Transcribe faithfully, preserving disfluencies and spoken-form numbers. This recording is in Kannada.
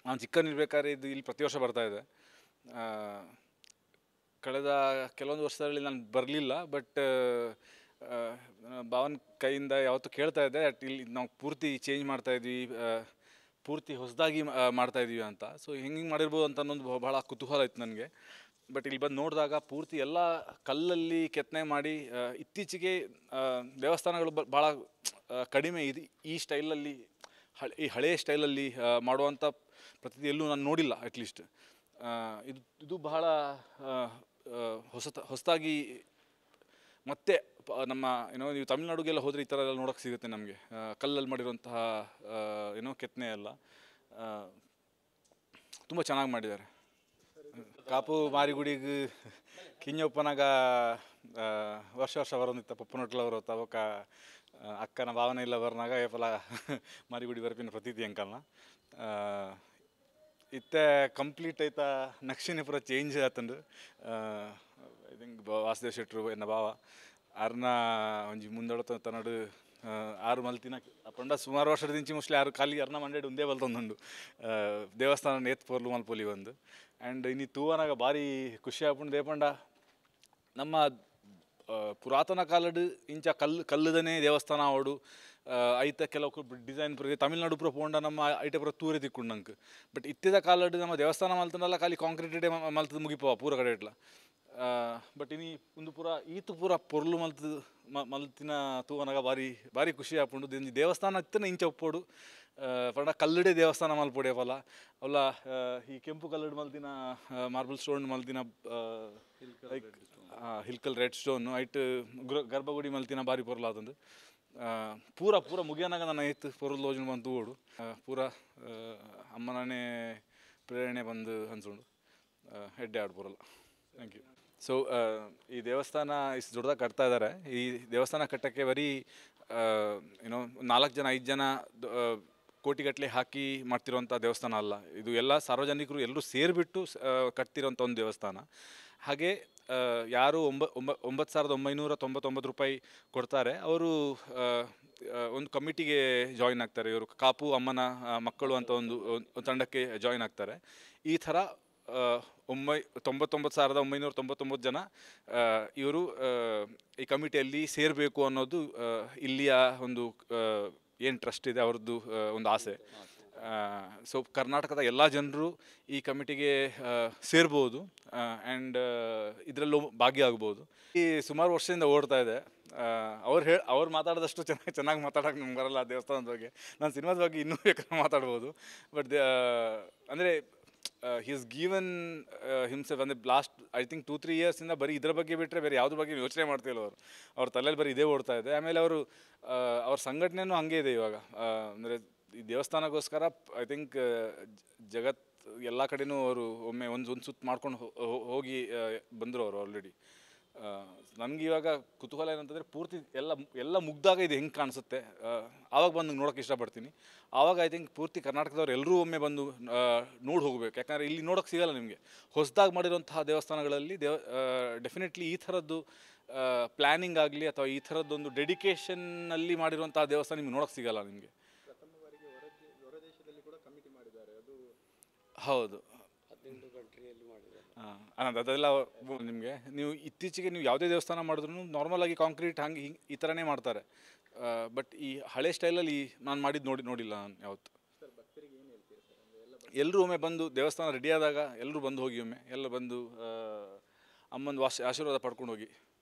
ನಾನು ಚಿಕ್ಕನಿರ್ಬೇಕಾದ್ರೆ ಇದು ಇಲ್ಲಿ ಪ್ರತಿ ವರ್ಷ ಬರ್ತಾ ಇದೆ. ಕಳೆದ ಕೆಲವೊಂದು ವರ್ಷದಲ್ಲಿ ನಾನು ಬರಲಿಲ್ಲ, ಬಟ್ ಭಾವನ ಕೈಯಿಂದ ಯಾವತ್ತೂ ಕೇಳ್ತಾ ಇದ್ದೆ ಅಟ್ ಇಲ್ಲಿ ನಾವು ಪೂರ್ತಿ ಚೇಂಜ್ ಮಾಡ್ತಾಯಿದ್ವಿ, ಪೂರ್ತಿ ಹೊಸದಾಗಿ ಮಾಡ್ತಾಯಿದ್ವಿ ಅಂತ. ಸೊ ಹೆಂಗೆ ಮಾಡಿರ್ಬೋದು ಅಂತ ಅನ್ನೊಂದು ಭಾಳ ಕುತೂಹಲ ಇತ್ತು ನನಗೆ. ಬಟ್ ಇಲ್ಲಿ ಬಂದು ನೋಡಿದಾಗ ಪೂರ್ತಿ ಎಲ್ಲ ಕಲ್ಲಲ್ಲಿ ಕೆತ್ತನೆ ಮಾಡಿ, ಇತ್ತೀಚೆಗೆ ದೇವಸ್ಥಾನಗಳು ಬ ಭಾಳ ಕಡಿಮೆ ಇದು ಈ ಸ್ಟೈಲಲ್ಲಿ, ಹಳೆ ಈ ಹಳೆಯ ಸ್ಟೈಲಲ್ಲಿ ಮಾಡುವಂಥ ಪ್ರತಿ ಎಲ್ಲೂ ನಾನು ನೋಡಿಲ್ಲ. ಅಟ್ಲೀಸ್ಟ್ ಇದು ಇದು ಬಹಳ ಹೊಸ ಹೊಸದಾಗಿ ಮತ್ತೆ ನಮ್ಮ ಏನೋ ನೀವು ತಮಿಳ್ನಾಡಿಗೆಲ್ಲ ಹೋದರೆ ಈ ಥರ ಎಲ್ಲ ನೋಡೋಕ್ಕೆ ಸಿಗುತ್ತೆ ನಮಗೆ. ಕಲ್ಲಲ್ಲಿ ಮಾಡಿರುವಂತಹ ಏನೋ ಕೆತ್ತನೆ ಎಲ್ಲ ತುಂಬ ಚೆನ್ನಾಗಿ ಮಾಡಿದ್ದಾರೆ. ಕಾಪು ಮಾರಿಗುಡಿಗೆ ಕಿಂಜಪ್ಪನಾಗ ವರ್ಷ ವರ್ಷ ಬರೋದಿತ್ತ ಪಪ್ಪನೊಟ್ಲವರು ತವಕ ಅಕ್ಕನ ಭಾವನೆ ಇಲ್ಲ ಬರ್ನಾಗ ಏಪಲ ಮಾರಿಗುಡಿ ಬರ್ಪಿನ ಪ್ರತೀತಿ ಅಂಕಲ್ನ ಇತ್ತೆ ಕಂಪ್ಲೀಟ್ ಐತ ನಕ್ಷಿನೇ ಪೂರ ಚೇಂಜ್ ಆತಂಡು. ಐ ಥಿಂಕ್ ವಾಸುದೇವ್ ಶೆಟ್ರು ಎನ್ನ ಭಾವ ಅರ್ನ ಒಂಜಿ ಮುಂದೊಡತ ತನ್ನಡು ಆರು ಮಲ್ತಿನ ಪಂಡ ಸುಮಾರು ವರ್ಷದ ದಿಂಚಿ ಮೋಸ್ಟ್ಲಿ ಆರು ಖಾಲಿ ಅರ್ನ ಮಂಡೇಡು ಒಂದೇ ಬಲ್ತೊಂದುಂಡು ದೇವಸ್ಥಾನ ಏತ್ ಪೋರ್ಲು ಮಲ್ಪೊಲಿ ಒಂದು. ಆ್ಯಂಡ್ ಇನ್ನು ತೂವನಾಗ ಭಾರಿ ಖುಷಿ ಆಗ್ಪುಂಡು ದೇಪಂಡ ನಮ್ಮ ಪುರಾತನ ಕಾಲಡ್ ಇಂಚ ಕಲ್ಲು ಕಲ್ಲುದನೇ ದೇವಸ್ಥಾನ ಅವಡು ಐತ ಕೆಲವು ಡಿಸೈನ್ ಪುರ ತಮಿಳ್ನಾಡು ಪುರ ಪೋಂಡ ನಮ್ಮ ಐಟೆ ಪುರ ತೂರೆ ತಿಕ್ಕೊಂಡು ನಂಗೆ. ಬಟ್ ಇತ್ತಿದ ಕಾಲಡ್ ನಮ್ಮ ದೇವಸ್ಥಾನ ಮಲ್ತನಲ್ಲ ಖಾಲಿ ಕಾಂಕ್ರೀಟೇ ಮಲ್ತದ ಮುಗಿಪವ ಪೂರ ಕಡೆ ಇಟ್ಲ. ಬಟ್ ಇನ್ನು ಒಂದು ಪೂರ ಈತು ಪೂರ ಪೊರ್ಲು ಮಲ್ತದ ಮಲ್ತಿನ ತೂವನಾಗ ಭಾರಿ ಭಾರಿ ಖುಷಿ ಆಗ್ಪುಂಡು. ದೇವಸ್ಥಾನ ಇತ್ತನ ಇಂಚ ಒಪ್ಪೋಡು ಪಂಡ ಕಲ್ಲಡೆ ದೇವಸ್ಥಾನ ಮಲ್ಪೊಡೆ ಫಲ ಅವಲ್ಲ ಈ ಕೆಂಪು ಕಲ್ಲಡ್ ಮಲ್ತಿನ ಮಾರ್ಬಲ್ ಸ್ಟೋನ್ ಮಲ್ತಿನ ಲೈಕ್ ಹಿಲ್ಕಲ್ ರೆಡ್ ಸ್ಟೋನು ಐಟ್ ಗರ್ಭಗುಡಿ ಮಲ್ತಿನ ಭಾರಿ ಪೊರ್ಲು ಆತಂದು ಪೂರ ಪೂರ ಮುಗಿಯನಾಗ ನನ್ನ ಐತು ಪೊರ್ಲು ಯೋಜನೆ ಬಂದು ಓಡು ಪೂರ ಅಮ್ಮನೇ ಪ್ರೇರಣೆ ಬಂದು ಅನ್ಸೋಡು ಹೆಡ್ಡೆ ಆಡು ಪೂರಲ್ಲ. Thank you. ಸೊ ಈ ದೇವಸ್ಥಾನ ಇಷ್ಟು ದೊಡ್ಡದಾಗಿ ಕಟ್ತಾ ಇದ್ದಾರೆ. ಈ ದೇವಸ್ಥಾನ ಕಟ್ಟೋಕ್ಕೆ ಬರೀ ಏನೋ ನಾಲ್ಕು ಜನ ಐದು ಜನ ಕೋಟಿಗಟ್ಟಲೆ ಹಾಕಿ ಮಾಡ್ತಿರೋಂಥ ದೇವಸ್ಥಾನ ಅಲ್ಲ. ಇದು ಎಲ್ಲ ಸಾರ್ವಜನಿಕರು ಎಲ್ಲರೂ ಸೇರಿಬಿಟ್ಟು ಕಟ್ತಿರೋಂಥ ಒಂದು ದೇವಸ್ಥಾನ. ಹಾಗೆ ಯಾರು ಒಂಬ ಒಂಬ ಒಂಬತ್ತು ಸಾವಿರದ ಒಂಬೈನೂರ ತೊಂಬತ್ತೊಂಬತ್ತು ರೂಪಾಯಿ ಕೊಡ್ತಾರೆ ಅವರು ಒಂದು ಕಮಿಟಿಗೆ ಜಾಯಿನ್ ಆಗ್ತಾರೆ. ಇವರು ಕಾಪು ಅಮ್ಮನ ಮಕ್ಕಳು ಅಂತ ಒಂದು ತಂಡಕ್ಕೆ ಜಾಯಿನ್ ಆಗ್ತಾರೆ. ಈ ಥರ ಒಂಬೈ ತೊಂಬತ್ತೊಂಬತ್ತು ಸಾವಿರದ ಒಂಬೈನೂರ ತೊಂಬತ್ತೊಂಬತ್ತು ಜನ ಇವರು ಈ ಕಮಿಟಿಯಲ್ಲಿ ಸೇರಬೇಕು ಅನ್ನೋದು ಇಲ್ಲಿಯ ಒಂದು ಏನು ಟ್ರಸ್ಟ್ ಇದೆ ಅವ್ರದ್ದು ಒಂದು ಆಸೆ. ಸೊ ಕರ್ನಾಟಕದ ಎಲ್ಲ ಜನರು ಈ ಕಮಿಟಿಗೆ ಸೇರ್ಬೋದು ಆ್ಯಂಡ್ ಇದರಲ್ಲೂ ಭಾಗಿಯಾಗ್ಬೋದು. ಈ ಸುಮಾರು ವರ್ಷದಿಂದ ಓಡ್ತಾ ಇದೆ. ಅವ್ರು ಹೇಳಿ ಅವ್ರು ಮಾತಾಡಿದಷ್ಟು ಚೆನ್ನಾಗಿ ಚೆನ್ನಾಗಿ ಮಾತಾಡೋಕೆ ನಮ್ಗೆ ಬರಲ್ಲ ದೇವಸ್ಥಾನದ ಬಗ್ಗೆ. ನಾನು ಸಿನಿಮಾದ ಬಗ್ಗೆ ಇನ್ನೂ ಬೇಕಾದ್ರೆ ಮಾತಾಡ್ಬೋದು. ಬಟ್ ಅಂದರೆ ಹಿ ಇಸ್ ಗಿವನ್ ಹಿಮ್ಸೆಲ್ಫ್ ಅಂದರೆ last I think two three ಇಯರ್ಸಿಂದ ಬರೀ ಇದ್ರ ಬಗ್ಗೆ ಬಿಟ್ಟರೆ ಬೇರೆ ಯಾವುದ್ರ ಬಗ್ಗೆ ಯೋಚನೆ ಮಾಡ್ತಿಲ್ಲ ಅವರು. ಅವ್ರ ತಲೆಯಲ್ಲಿ ಬರೀ ಇದೇ ಓಡ್ತಾ ಇದೆ. ಆಮೇಲೆ ಅವರು ಅವ್ರ ಸಂಘಟನೆಯೂ ಹಂಗೆ ಇದೆ ಇವಾಗ. ಅಂದರೆ ಈ ದೇವಸ್ಥಾನಕ್ಕೋಸ್ಕರ ಐ ಥಿಂಕ್ ಜಗತ್ ಎಲ್ಲ ಕಡೆಯೂ ಅವರು ಒಮ್ಮೆ ಒಂದು ಒಂದು ಸುತ್ತು ಮಾಡ್ಕೊಂಡು ಹೋಗಿ ಬಂದರು ಅವರು ಆಲ್ರೆಡಿ. ನನಗೆ ಇವಾಗ ಕುತೂಹಲ ಏನಂತಂದರೆ ಪೂರ್ತಿ ಎಲ್ಲ ಎಲ್ಲ ಮುಗ್ದಾಗ ಇದು ಹೆಂಗೆ ಕಾಣಿಸುತ್ತೆ ಆವಾಗ ಬಂದು ನೋಡೋಕ್ಕೆ ಇಷ್ಟಪಡ್ತೀನಿ. ಆವಾಗ ಐ ಥಿಂಕ್ ಪೂರ್ತಿ ಕರ್ನಾಟಕದವ್ರು ಎಲ್ಲರೂ ಒಮ್ಮೆ ಬಂದು ನೋಡಿ ಹೋಗಬೇಕು. ಯಾಕಂದರೆ ಇಲ್ಲಿ ನೋಡೋಕ್ಕೆ ಸಿಗೋಲ್ಲ ನಿಮಗೆ. ಹೊಸದಾಗಿ ಮಾಡಿರೋಂತಹ ದೇವಸ್ಥಾನಗಳಲ್ಲಿ ದೇವ ಡೆಫಿನೆಟ್ಲಿ ಈ ಥರದ್ದು ಪ್ಲ್ಯಾನಿಂಗ್ ಆಗಲಿ ಅಥವಾ ಈ ಥರದ್ದೊಂದು ಡೆಡಿಕೇಶನ್ನಲ್ಲಿ ಮಾಡಿರುವಂತಹ ದೇವಸ್ಥಾನ ನಿಮ್ಗೆ ನೋಡೋಕ್ಕೆ ಸಿಗೋಲ್ಲ ನಿಮಗೆ. ಹೌದು, ಹಾಂ ಅದೆಲ್ಲ ನಿಮಗೆ ನೀವು ಇತ್ತೀಚೆಗೆ ನೀವು ಯಾವುದೇ ದೇವಸ್ಥಾನ ಮಾಡಿದ್ರು ನಾರ್ಮಲಾಗಿ ಕಾಂಕ್ರೀಟ್ ಹಂಗೆ ಹಿಂಗೆ ಈ ಥರನೇ ಮಾಡ್ತಾರೆ. ಬಟ್ ಈ ಹಳೆ ಸ್ಟೈಲಲ್ಲಿ ನಾನು ಮಾಡಿದ್ದು ನೋಡಿ ನೋಡಿಲ್ಲ ನಾನು ಯಾವತ್ತು. ಎಲ್ಲರೂ ಒಮ್ಮೆ ಬಂದು ದೇವಸ್ಥಾನ ರೆಡಿ ಆದಾಗ ಎಲ್ಲರೂ ಬಂದು ಹೋಗಿ ಒಮ್ಮೆ ಎಲ್ಲ ಬಂದು ಅಮ್ಮನ ವಾಶ ಆಶೀರ್ವಾದ ಪಡ್ಕೊಂಡು ಹೋಗಿ.